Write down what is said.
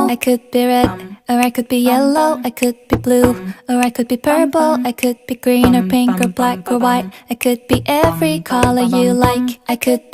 I could be red, or I could be yellow, I could be blue, or I could be purple, I could be green or pink or black or white. I could be every color you like. I could